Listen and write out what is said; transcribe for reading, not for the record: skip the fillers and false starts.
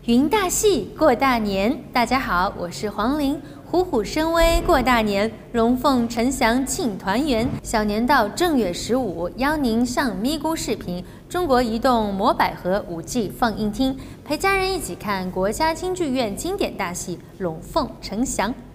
云大戏过大年，大家好，我是黄玲。虎虎生威过大年，龙凤呈祥庆团圆。小年到正月15，邀您上咪咕视频中国移动魔百合5G 放映厅，陪家人一起看国家京剧院经典大戏《龙凤呈祥》。